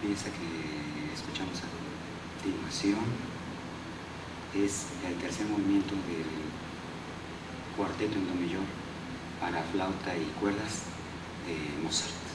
pieza que escuchamos a continuación es el tercer movimiento del cuarteto en do mayor para flauta y cuerdas de Mozart.